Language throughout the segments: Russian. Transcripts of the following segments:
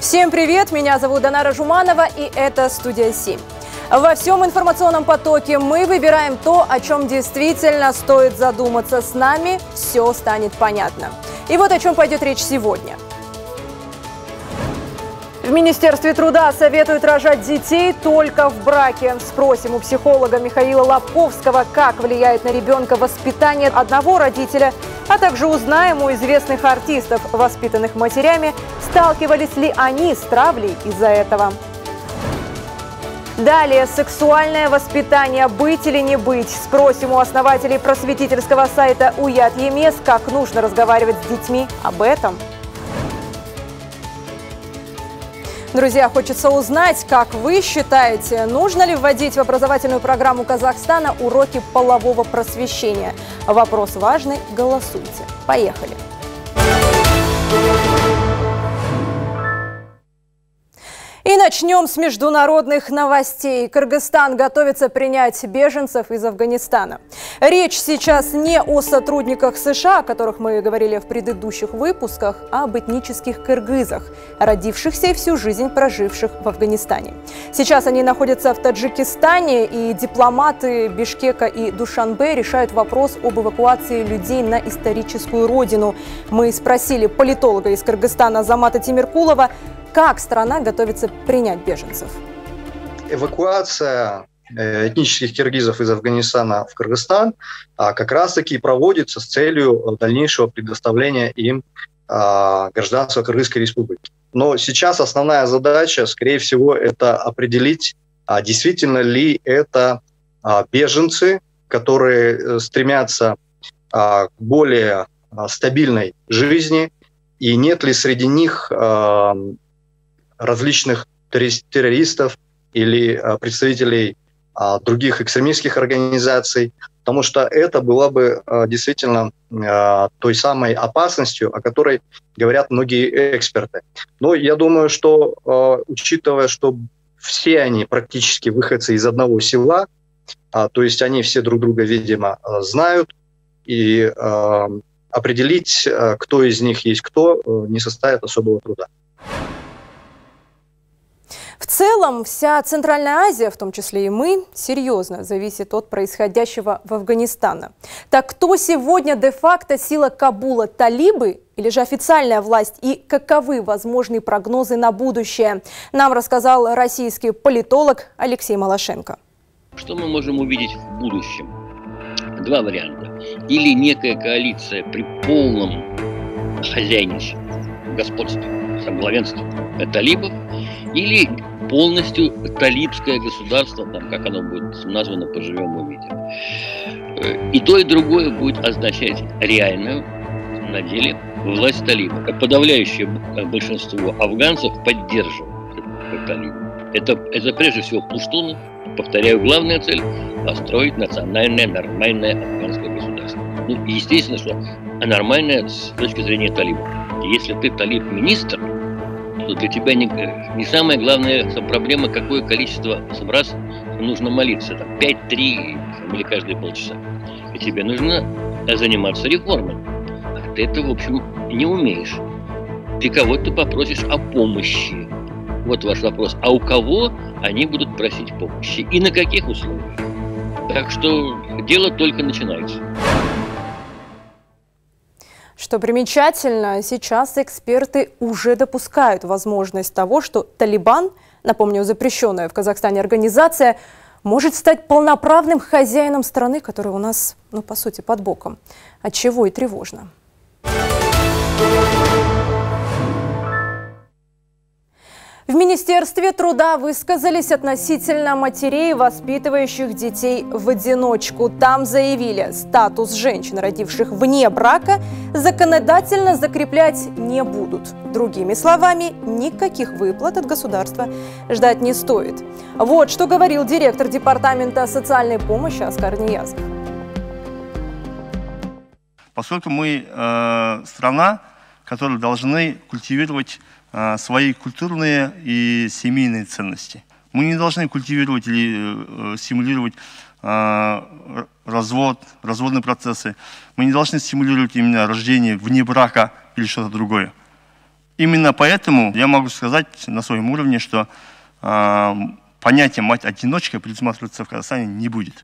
Всем привет, меня зовут Данара Жуманова, и это «Студия 7». Во всем информационном потоке мы выбираем то, о чем действительно стоит задуматься. С нами все станет понятно. И вот о чем пойдет речь сегодня. В Министерстве труда советуют рожать детей только в браке. Спросим у психолога Михаила Лобковского, как влияет на ребенка воспитание одного родителя, а также узнаем у известных артистов, воспитанных матерями, сталкивались ли они с травлей из-за этого. Далее, сексуальное воспитание, быть или не быть. Спросим у основателей просветительского сайта Уят-Емес, как нужно разговаривать с детьми об этом. Друзья, хочется узнать, как вы считаете, нужно ли вводить в образовательную программу Казахстана уроки полового просвещения? Вопрос важный, голосуйте. Поехали! И начнем с международных новостей. Кыргызстан готовится принять беженцев из Афганистана. Речь сейчас не о сотрудниках США, о которых мы говорили в предыдущих выпусках, а об этнических кыргызах, родившихся и всю жизнь проживших в Афганистане. Сейчас они находятся в Таджикистане, и дипломаты Бишкека и Душанбе решают вопрос об эвакуации людей на историческую родину. Мы спросили политолога из Кыргызстана Азамата Тимиркулова, как страна готовится принять беженцев. Эвакуация этнических киргизов из Афганистана в Кыргызстан как раз-таки проводится с целью дальнейшего предоставления им гражданства Кыргызской республики. Но сейчас основная задача, скорее всего, это определить, действительно ли это беженцы, которые стремятся к более стабильной жизни, и нет ли среди них различных террористов или представителей других экстремистских организаций, потому что это было бы действительно той самой опасностью, о которой говорят многие эксперты. Но я думаю, что учитывая, что все они практически выходцы из одного села, то есть они все друг друга, видимо, знают, и определить, кто из них есть кто, не составит особого труда. В целом, вся Центральная Азия, в том числе и мы, серьезно зависит от происходящего в Афганистане. Так кто сегодня де-факто сила Кабула, талибы или же официальная власть, и каковы возможные прогнозы на будущее, нам рассказал российский политолог Алексей Малашенко. Что мы можем увидеть в будущем? Два варианта. Или некая коалиция при полном хозяйничестве, господстве, главенстве талибов, или полностью талибское государство, там, как оно будет названо, поживем увидим. И то, и другое будет означать реальную, на деле, власть талибов. Подавляющее большинство афганцев поддерживает талибов. Это прежде всего пуштуны. Повторяю, главная цель – построить национальное, нормальное афганское государство. Ну, естественно, что нормальное с точки зрения талибов. Если ты талиб-министр, то для тебя не самая главная проблема, какое количество раз нужно молиться. Там, 5, 3 или каждые полчаса. И тебе нужно заниматься реформой. А ты это, в общем, не умеешь. Ты кого-то попросишь о помощи. Вот ваш вопрос. А у кого они будут просить помощи? И на каких условиях? Так что дело только начинается. Что примечательно, сейчас эксперты уже допускают возможность того, что Талибан, напомню, запрещенная в Казахстане организация, может стать полноправным хозяином страны, которая у нас, ну, по сути, под боком. Отчего и тревожно. В Министерстве труда высказались относительно матерей, воспитывающих детей в одиночку. Там заявили, статус женщин, родивших вне брака, законодательно закреплять не будут. Другими словами, никаких выплат от государства ждать не стоит. Вот что говорил директор Департамента социальной помощи Оскар Ниязов. Поскольку мы страна, которая должны культивировать свои культурные и семейные ценности. Мы не должны культивировать или стимулировать разводные процессы. Мы не должны стимулировать именно рождение вне брака или что-то другое. Именно поэтому я могу сказать на своем уровне, что понятие «мать-одиночка» предусматриваться в Казахстане не будет.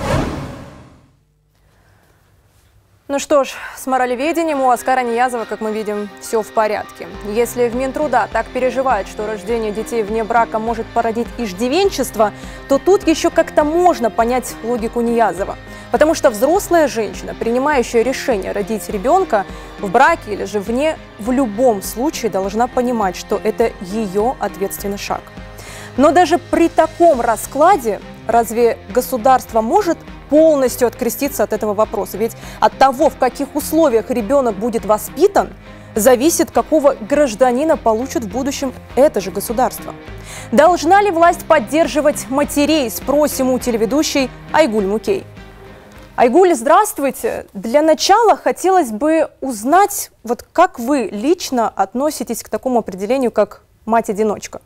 Ну что ж, с моралеведением у Оскара Ниязова, как мы видим, все в порядке. Если в Минтруда так переживают, что рождение детей вне брака может породить иждивенчество, то тут еще как-то можно понять логику Ниязова. Потому что взрослая женщина, принимающая решение родить ребенка в браке или же вне, в любом случае должна понимать, что это ее ответственный шаг. Но даже при таком раскладе разве государство может полностью откреститься от этого вопроса? Ведь от того, в каких условиях ребенок будет воспитан, зависит, какого гражданина получит в будущем это же государство. Должна ли власть поддерживать матерей, спросим у телеведущей Айгуль Мукей. Айгуль, здравствуйте. Для начала хотелось бы узнать, вот как вы лично относитесь к такому определению, как мать-одиночка?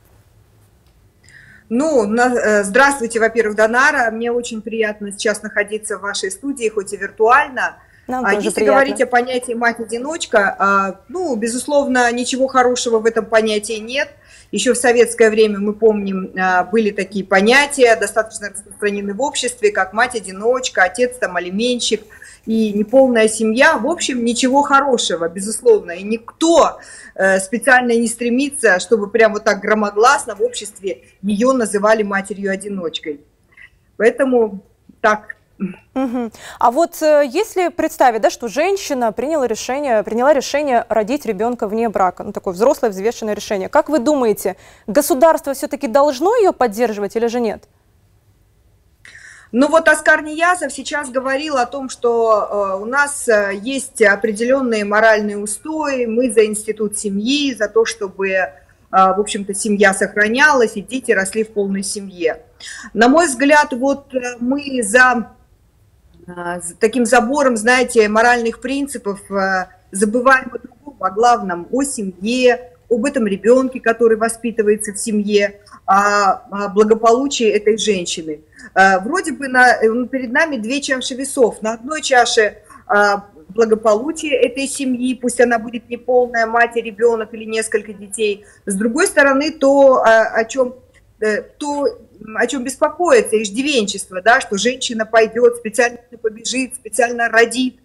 Ну, здравствуйте, во-первых, Донара. Мне очень приятно сейчас находиться в вашей студии, хоть и виртуально. Если говорить о понятии мать-одиночка, ну, безусловно, ничего хорошего в этом понятии нет. Еще в советское время, мы помним, были такие понятия, достаточно распространены в обществе, как мать-одиночка, отец там алименщик и неполная семья. В общем, ничего хорошего, безусловно. И никто специально не стремится, чтобы прямо вот так громогласно в обществе ее называли матерью-одиночкой. Поэтому так. Угу. А вот если представить, да, что женщина приняла решение родить ребенка вне брака, ну такое взрослое взвешенное решение, как вы думаете, государство все-таки должно ее поддерживать или же нет? Ну вот Оскар Ниязов сейчас говорил о том, что у нас есть определенные моральные устои, мы за институт семьи, за то, чтобы, в общем-то, семья сохранялась и дети росли в полной семье. На мой взгляд, вот мы за таким забором, знаете, моральных принципов забываем о другом, о главном, о семье, об этом ребенке, который воспитывается в семье, о благополучии этой женщины. Вроде бы перед нами две чаши весов. На одной чаше благополучие этой семьи, пусть она будет неполная, мать и ребенок или несколько детей. С другой стороны, то, о чем беспокоится иждивенчество, да, что женщина пойдет, специально побежит, специально родит.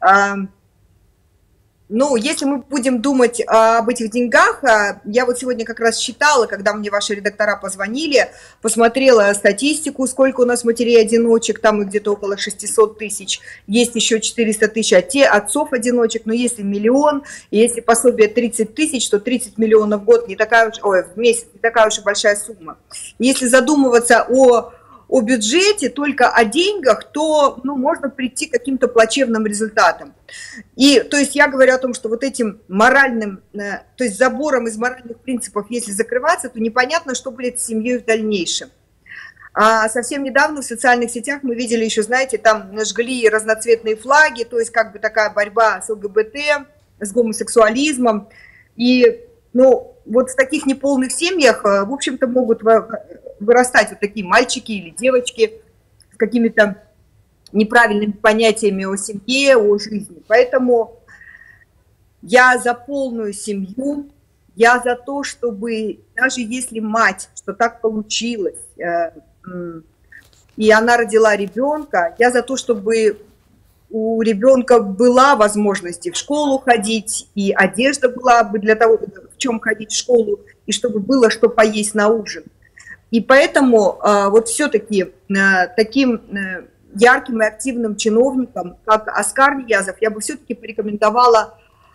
Ну, если мы будем думать об этих деньгах, я вот сегодня как раз считала, когда мне ваши редактора позвонили, посмотрела статистику, сколько у нас матерей-одиночек, там где-то около 600 тысяч, есть еще 400 тысяч отцов-одиночек, но если миллион, и если пособие 30 тысяч, то 30 миллионов в год не такая уж, в месяц не такая уж и большая сумма. Если задумываться о бюджете, только о деньгах, то можно прийти к каким-то плачевным результатам. И то есть я говорю о том, что вот этим моральным, то есть забором из моральных принципов, если закрываться, то непонятно, что будет с семьей в дальнейшем. А совсем недавно в социальных сетях мы видели еще, знаете, там жгли разноцветные флаги, то есть как бы такая борьба с ЛГБТ, с гомосексуализмом. И вот в таких неполных семьях, в общем-то, могут вырастать вот такие мальчики или девочки с какими-то неправильными понятиями о семье, о жизни. Поэтому я за полную семью, я за то, чтобы, даже если мать, что так получилось, и она родила ребенка, я за то, чтобы у ребенка была возможность и в школу ходить, и одежда была бы для того, в чем ходить в школу, и чтобы было что поесть на ужин. И поэтому вот все-таки таким ярким и активным чиновникам, как Оскар Ниязов, я бы все-таки порекомендовала,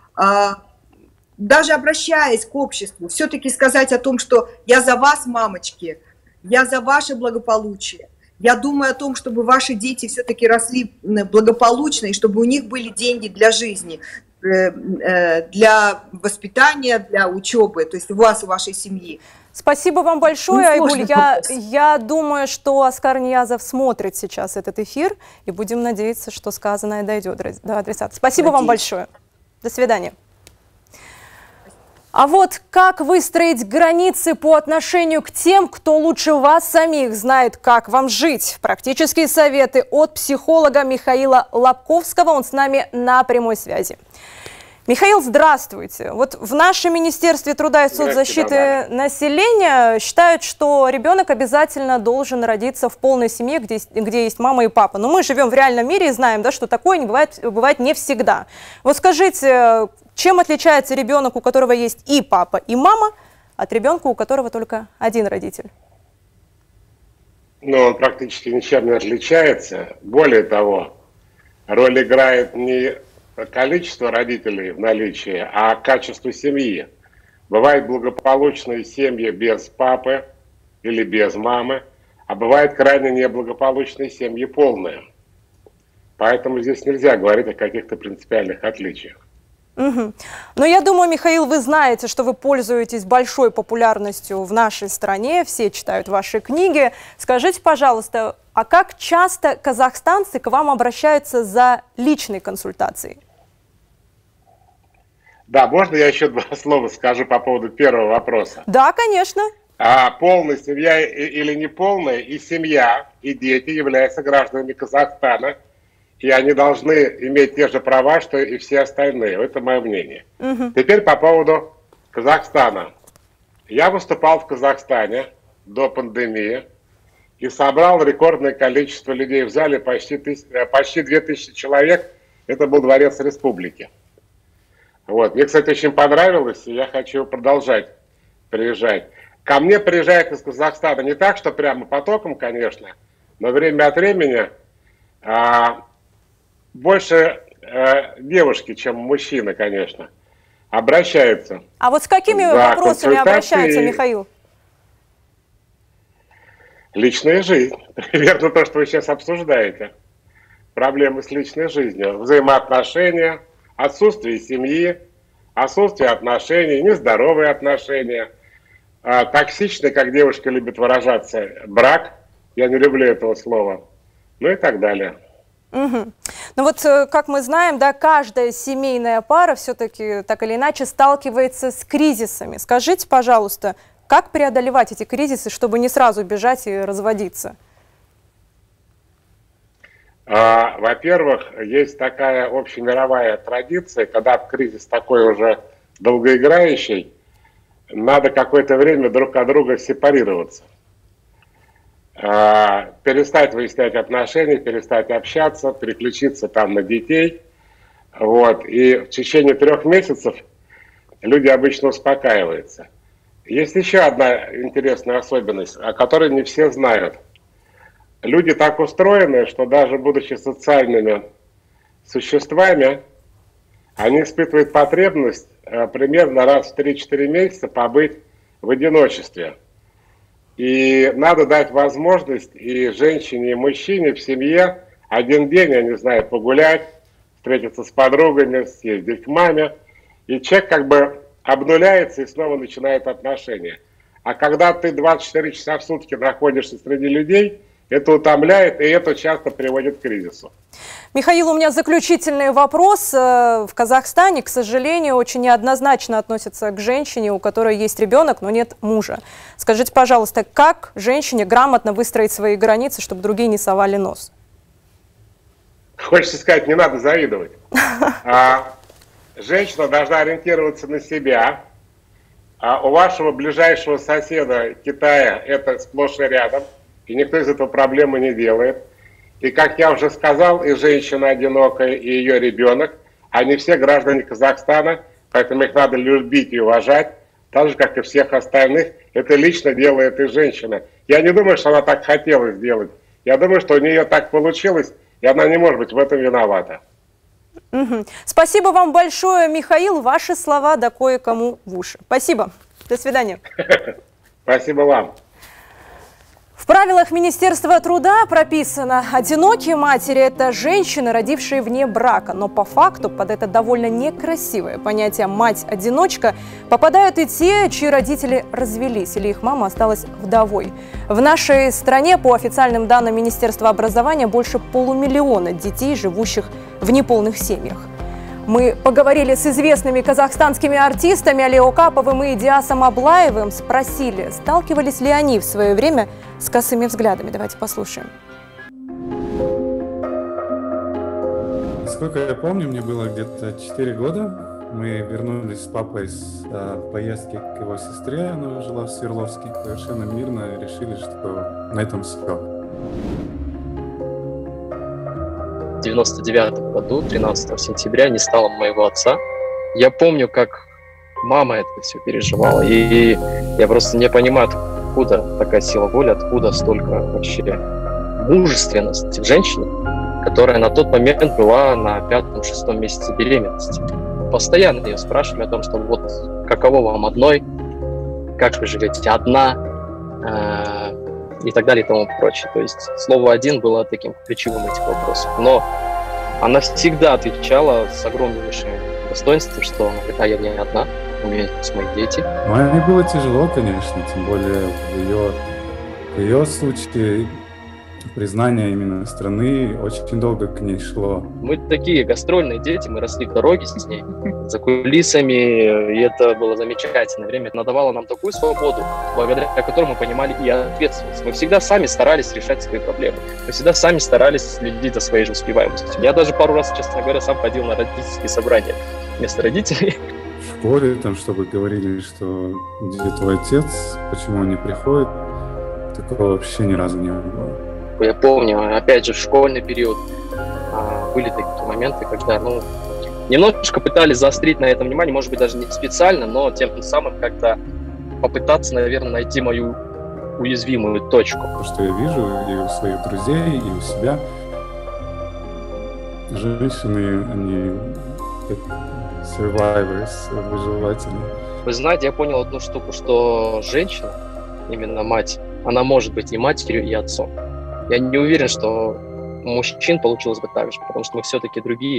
даже обращаясь к обществу, все-таки сказать о том, что я за вас, мамочки, я за ваше благополучие. Я думаю о том, чтобы ваши дети все-таки росли благополучно, и чтобы у них были деньги для жизни, для воспитания, для учебы, то есть у вас, у вашей семьи. Спасибо вам большое, Айгуль. Я думаю, что Оскар Ниязов смотрит сейчас этот эфир, и будем надеяться, что сказанное дойдет до адресата. Спасибо вам большое. До свидания. А вот как выстроить границы по отношению к тем, кто лучше вас самих знает, как вам жить? Практические советы от психолога Михаила Лобковского. Он с нами на прямой связи. Михаил, здравствуйте. Вот в нашем Министерстве труда и соцзащиты населения считают, что ребенок обязательно должен родиться в полной семье, где есть мама и папа. Но мы живем в реальном мире и знаем, да, что такое не бывает не всегда. Вот скажите, чем отличается ребенок, у которого есть и папа, и мама, от ребенка, у которого только один родитель? Ну, он практически ничем не отличается. Более того, роль играет не количество родителей в наличии, а качество семьи. Бывают благополучные семьи без папы или без мамы, а бывают крайне неблагополучные семьи полные. Поэтому здесь нельзя говорить о каких-то принципиальных отличиях. Угу. Но я думаю, Михаил, вы знаете, что вы пользуетесь большой популярностью в нашей стране, все читают ваши книги. Скажите, пожалуйста, а как часто казахстанцы к вам обращаются за личной консультацией? Да, можно я еще два слова скажу по поводу первого вопроса? Да, конечно. Полная семья или неполная, и семья, и дети являются гражданами Казахстана, и они должны иметь те же права, что и все остальные. Это мое мнение. Теперь по поводу Казахстана. Я выступал в Казахстане до пандемии и собрал рекордное количество людей в зале, почти 2000 человек. Это был Дворец Республики. Вот. Мне, кстати, очень понравилось, и я хочу продолжать приезжать. Ко мне приезжают из Казахстана не так, что прямо потоком, конечно, но время от времени больше девушки, чем мужчины, конечно, обращаются. А вот с какими вопросами обращаются, Михаил? Личная жизнь. Примерно то, что вы сейчас обсуждаете. Проблемы с личной жизнью. Взаимоотношения, отсутствие семьи, отсутствие отношений, нездоровые отношения, токсичный, как девушка любит выражаться, брак. Я не люблю этого слова. Ну и так далее. Угу. Ну вот, как мы знаем, да, каждая семейная пара все-таки так или иначе сталкивается с кризисами. Скажите, пожалуйста, как преодолевать эти кризисы, чтобы не сразу бежать и разводиться? Во-первых, есть такая общемировая традиция, когда кризис такой уже долгоиграющий, надо какое-то время друг от друга сепарироваться. Перестать выяснять отношения, перестать общаться, переключиться там на детей. Вот. И в течение 3 месяцев люди обычно успокаиваются. Есть еще одна интересная особенность, о которой не все знают. Люди так устроены, что даже будучи социальными существами, они испытывают потребность примерно раз в 3-4 месяца побыть в одиночестве. И надо дать возможность и женщине, и мужчине в семье один день, я не знаю, погулять, встретиться с подругами, съездить к маме. И человек как бы обнуляется и снова начинает отношения. А когда ты 24 часа в сутки находишься среди людей, это утомляет, и это часто приводит к кризису. Михаил, у меня заключительный вопрос. В Казахстане, к сожалению, очень неоднозначно относятся к женщине, у которой есть ребенок, но нет мужа. Скажите, пожалуйста, как женщине грамотно выстроить свои границы, чтобы другие не совали нос? Хочется сказать, не надо завидовать. Женщина должна ориентироваться на себя. У вашего ближайшего соседа Китая это сплошь и рядом, и никто из этого проблемы не делает. И, как я уже сказал, и женщина одинокая, и ее ребенок, они все граждане Казахстана, поэтому их надо любить и уважать, так же, как и всех остальных. Это лично делает и женщина. Я не думаю, что она так хотела сделать. Я думаю, что у нее так получилось, и она не может быть в этом виновата. Угу. Спасибо вам большое, Михаил. Ваши слова да кое-кому в уши. Спасибо. До свидания. Спасибо вам. В правилах Министерства труда прописано: одинокие матери – это женщины, родившие вне брака. Но по факту под это довольно некрасивое понятие «мать-одиночка» попадают и те, чьи родители развелись или их мама осталась вдовой. В нашей стране, по официальным данным Министерства образования, больше 500 000 детей, живущих в неполных семьях. Мы поговорили с известными казахстанскими артистами Алио Каповым и Диасом Аблаевым, спросили, сталкивались ли они в свое время с косыми взглядами. Давайте послушаем. Насколько я помню, мне было где-то 4 года. Мы вернулись с папой с поездки к его сестре, она жила в Свердловске. Совершенно мирно решили, что на этом все. В 1999 году, 13 сентября, не стало моего отца. Я помню, как мама это все переживала. И я просто не понимаю, откуда такая сила воли, откуда столько вообще мужественности в женщине, которая на тот момент была на 5-6 месяце беременности. Постоянно ее спрашивали о том, что вот каково вам одной, как вы живете одна, и так далее и тому прочее. То есть слово «один» было таким ключевым этих вопросов. Но она всегда отвечала с огромнейшим достоинством, что когда я не одна, у меня есть мои дети. Маме было тяжело, конечно, тем более в ее случае признание именно страны очень долго к ней шло. Мы такие гастрольные дети, мы росли в дороге с ней, за кулисами, и это было замечательное время. Это надавало нам такую свободу, благодаря которой мы понимали и ответственность. Мы всегда сами старались решать свои проблемы. Мы всегда сами старались следить за своей же успеваемостью. Я даже пару раз, честно говоря, сам ходил на родительские собрания вместо родителей. В школе, там, чтобы говорили, что где твой отец, почему он не приходит, такого вообще ни разу не было. Я помню, опять же, в школьный период были такие моменты, когда, немножечко пытались заострить на этом внимание, может быть, даже не специально, но тем самым как-то попытаться, наверное, найти мою уязвимую точку. То, что я вижу и у своих друзей, и у себя, женщины, они как survivors, выживатели. Вы знаете, я понял одну штуку, что женщина, именно мать, она может быть и матерью, и отцом. Я не уверен, что у мужчин получилось бы так же, потому что мы все-таки другие.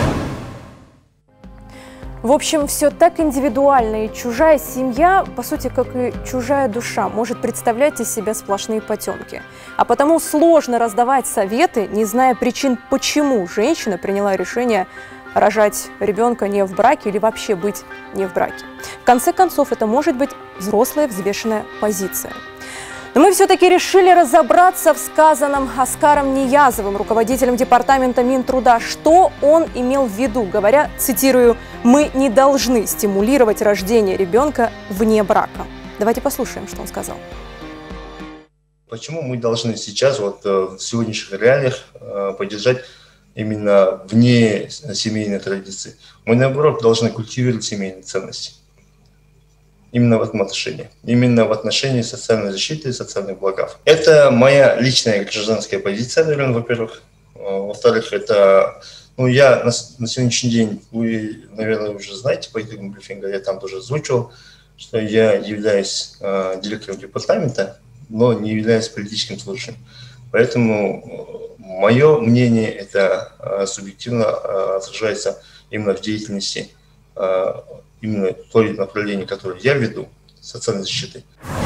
В общем, все так индивидуально, и чужая семья, по сути, как и чужая душа, может представлять из себя сплошные потемки. А потому сложно раздавать советы, не зная причин, почему женщина приняла решение рожать ребенка не в браке или вообще быть не в браке. В конце концов, это может быть взрослая взвешенная позиция. Но мы все-таки решили разобраться в сказанном Оскаром Ниязовым, руководителем департамента Минтруда, что он имел в виду, говоря, цитирую, «Мы не должны стимулировать рождение ребенка вне брака». Давайте послушаем, что он сказал. Почему мы должны сейчас, в сегодняшних реалиях, поддержать именно вне семейной традиции? Мы, наоборот, должны культивировать семейные ценности. Именно в этом отношении. Именно в отношении социальной защиты и социальных благ. Это моя личная гражданская позиция, наверное, во-первых. Во-вторых, это... я на сегодняшний день, вы, наверное, уже знаете по итогам брифинга, я там тоже озвучил, что я являюсь директором департамента, но не являюсь политическим служащим. Поэтому мое мнение, это субъективно отражается именно в деятельности именно то направление, которое я веду, социальной защитой.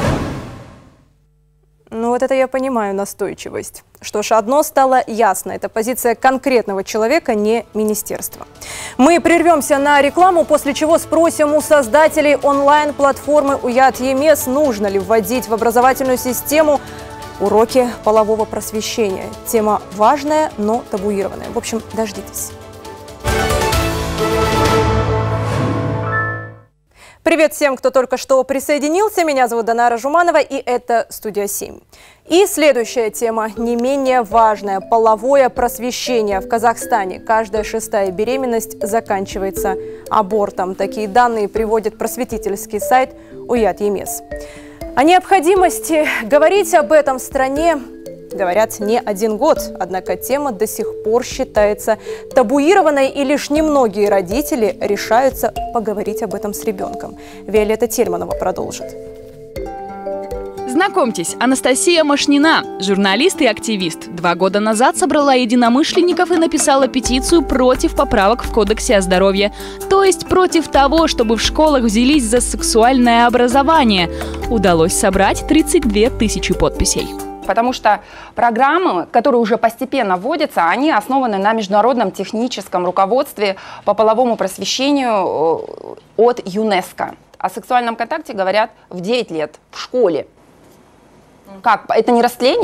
Вот это я понимаю, настойчивость. Что ж, одно стало ясно. Это позиция конкретного человека, не министерства. Мы прервемся на рекламу, после чего спросим у создателей онлайн-платформы УЯТ ЕМЕС, нужно ли вводить в образовательную систему уроки полового просвещения. Тема важная, но табуированная. В общем, дождитесь. Привет всем, кто только что присоединился. Меня зовут Данара Жуманова, и это «Студия 7». И следующая тема, не менее важная – половое просвещение. В Казахстане каждая 6-я беременность заканчивается абортом. Такие данные приводит просветительский сайт УЯТ ЕМЕС. О необходимости говорить об этом в стране говорят не один год, однако тема до сих пор считается табуированной, и лишь немногие родители решаются поговорить об этом с ребенком. Виолетта Тельманова продолжит. Знакомьтесь, Анастасия Машнина, журналист и активист. 2 года назад собрала единомышленников и написала петицию против поправок в Кодексе о здоровье. То есть против того, чтобы в школах взялись за сексуальное образование. Удалось собрать 32 тысячи подписей. Потому что программы, которые уже постепенно вводятся, они основаны на международном техническом руководстве по половому просвещению от ЮНЕСКО. О сексуальном контакте говорят в 9 лет в школе. Как? Это не растление?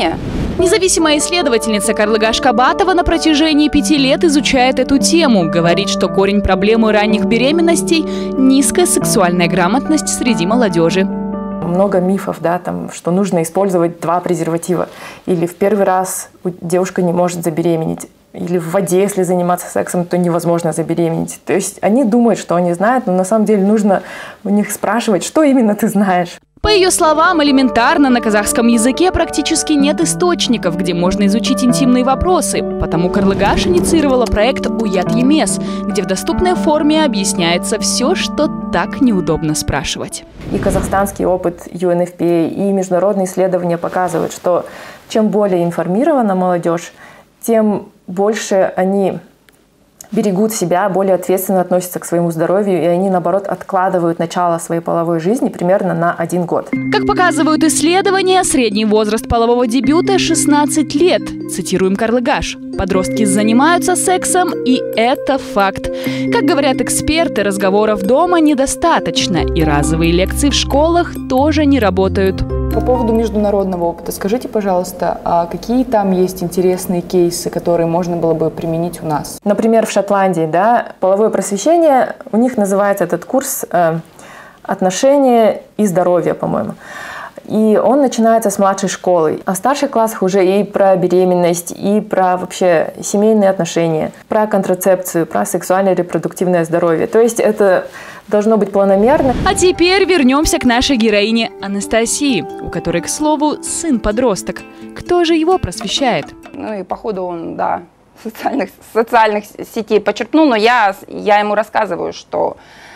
Независимая исследовательница Карлыгаш Кабатова на протяжении 5 лет изучает эту тему. Говорит, что корень проблемы ранних беременностей – низкая сексуальная грамотность среди молодежи. Много мифов, да, там, что нужно использовать 2 презерватива. Или в первый раз девушка не может забеременеть. Или в воде, если заниматься сексом, то невозможно забеременеть. То есть они думают, что они знают, но на самом деле нужно у них спрашивать, что именно ты знаешь. По ее словам, элементарно на казахском языке практически нет источников, где можно изучить интимные вопросы. Потому Карлыгаш инициировала проект «Уят Емес», где в доступной форме объясняется все, что так неудобно спрашивать. И казахстанский опыт UNFPA, и международные исследования показывают, что чем более информирована молодежь, тем больше они берегут себя, более ответственно относятся к своему здоровью, и они, наоборот, откладывают начало своей половой жизни примерно на 1 год. Как показывают исследования, средний возраст полового дебюта – 16 лет. Цитируем Карлыгаш. Подростки занимаются сексом, и это факт. Как говорят эксперты, разговоров дома недостаточно, и разовые лекции в школах тоже не работают. По поводу международного опыта, скажите, пожалуйста, а какие там есть интересные кейсы, которые можно было бы применить у нас? Например, в Шотландии, да, половое просвещение, у них называется этот курс «Отношения и здоровье», по-моему. И он начинается с младшей школы. А в старших классах уже и про беременность, и про вообще семейные отношения, про контрацепцию, про сексуальное и репродуктивное здоровье. То есть это должно быть планомерно. А теперь вернемся к нашей героине Анастасии, у которой, к слову, сын-подросток. Кто же его просвещает? Ну и походу он, да, социальных сетей почерпнул, но я ему рассказываю, что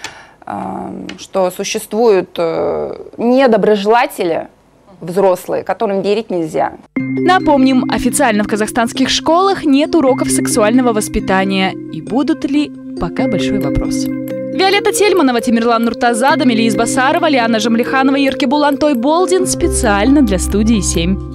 существуют недоброжелатели взрослые, которым верить нельзя. Напомним, официально в казахстанских школах нет уроков сексуального воспитания. И будут ли, пока большой вопрос. Виолетта Тельманова, Тимирлан Нуртазадов, Мелис Басарова, Лиана Жамлиханова и Еркебулан Тойболдин специально для студии 7.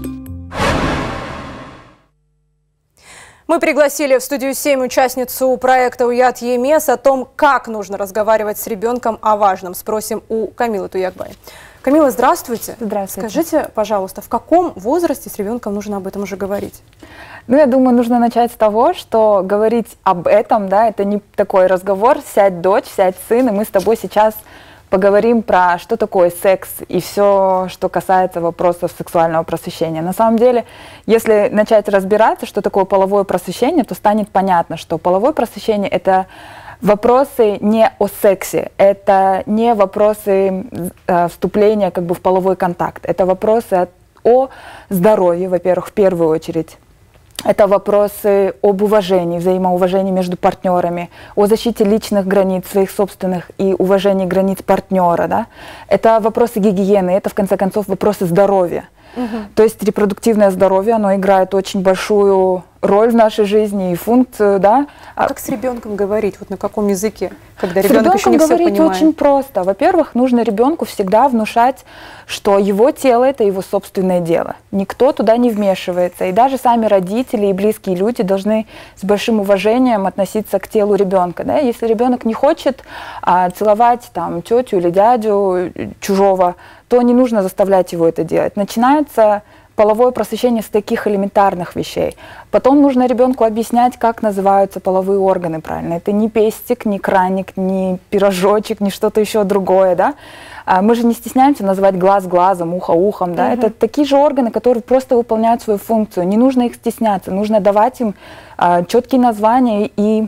Мы пригласили в студию 7 участницу проекта «Уят Емес». О том, как нужно разговаривать с ребенком о важном, спросим у Камилы Туякбай. Камила, здравствуйте. Здравствуйте. Скажите, пожалуйста, в каком возрасте с ребенком нужно об этом уже говорить? Ну, я думаю, нужно начать с того, что говорить об этом, да, это не такой разговор, сядь, дочь, сядь, сын, и мы с тобой сейчас поговорим про что такое секс и все, что касается вопросов сексуального просвещения. На самом деле, если начать разбираться, что такое половое просвещение, то станет понятно, что половое просвещение – это вопросы не о сексе, это не вопросы вступления как бы в половой контакт, это вопросы о здоровье, во-первых, в первую очередь. Это вопросы об уважении, взаимоуважении между партнерами, о защите личных границ своих собственных и уважении границ партнера. Да? Это вопросы гигиены, это в конце концов вопросы здоровья. То есть репродуктивное здоровье, оно играет очень большую роль в нашей жизни и функцию, да. А как с ребенком говорить? Вот на каком языке, когда ребенок еще не все понимает? С ребенком говорить очень просто. Во-первых, нужно ребенку всегда внушать, что его тело – это его собственное дело. Никто туда не вмешивается. И даже сами родители и близкие люди должны с большим уважением относиться к телу ребенка. Да? Если ребенок не хочет целовать там, тетю или дядю чужого, то не нужно заставлять его это делать. Начинается половое просвещение с таких элементарных вещей. Потом нужно ребенку объяснять, как называются половые органы правильно. Это не пестик, не краник, не пирожочек, не что-то еще другое. Да? Мы же не стесняемся называть глаз глазом, ухо ухом. Да? Это такие же органы, которые просто выполняют свою функцию. Не нужно их стесняться, нужно давать им четкие названия и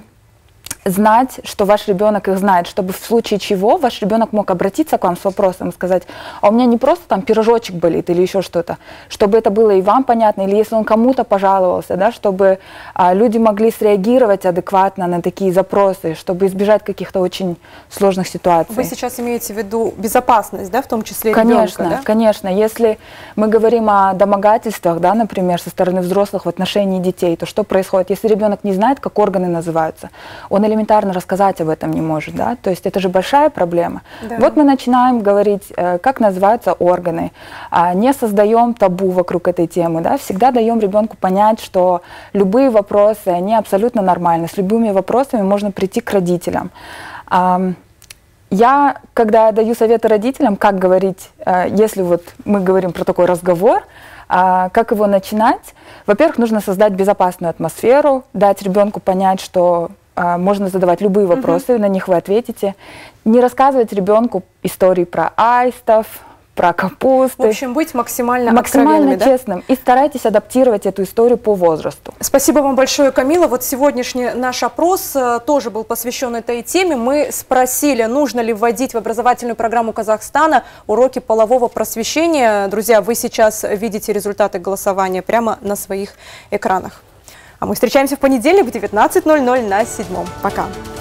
знать, что ваш ребенок их знает, чтобы в случае чего ваш ребенок мог обратиться к вам с вопросом и сказать: а у меня не просто там пирожочек болит или еще что-то, чтобы это было и вам понятно, или если он кому-то пожаловался, да, чтобы люди могли среагировать адекватно на такие запросы, чтобы избежать каких-то очень сложных ситуаций. Вы сейчас имеете в виду безопасность, да, в том числе конечно, ребенка, да? Конечно. Если мы говорим о домогательствах, да, например, со стороны взрослых в отношении детей, то что происходит? Если ребенок не знает, как органы называются, он элементарно рассказать об этом не может, да, то есть это же большая проблема. Да. Вот мы начинаем говорить, как называются органы, не создаем табу вокруг этой темы, да, всегда даем ребенку понять, что любые вопросы, они абсолютно нормальны, с любыми вопросами можно прийти к родителям. Я, когда даю советы родителям, как говорить, если вот мы говорим про такой разговор, Как его начинать? Во-первых, нужно создать безопасную атмосферу, дать ребенку понять, что можно задавать любые вопросы, на них вы ответите. Не рассказывать ребенку истории про аистов, про капусты. В общем, быть максимально честным. Да? И старайтесь адаптировать эту историю по возрасту. Спасибо вам большое, Камила. Вот сегодняшний наш опрос тоже был посвящен этой теме. Мы спросили, нужно ли вводить в образовательную программу Казахстана уроки полового просвещения. Друзья, вы сейчас видите результаты голосования прямо на своих экранах. А мы встречаемся в понедельник в 19:00 на 7. Пока.